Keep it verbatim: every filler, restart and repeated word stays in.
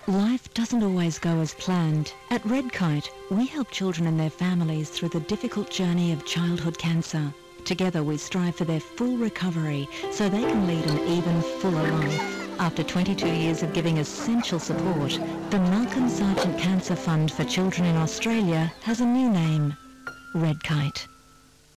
Life doesn't always go as planned. At Redkite, we help children and their families through the difficult journey of childhood cancer. Together we strive for their full recovery so they can lead an even fuller life. After twenty-two years of giving essential support, the Malcolm Sargent Cancer Fund for Children in Australia has a new name, Redkite.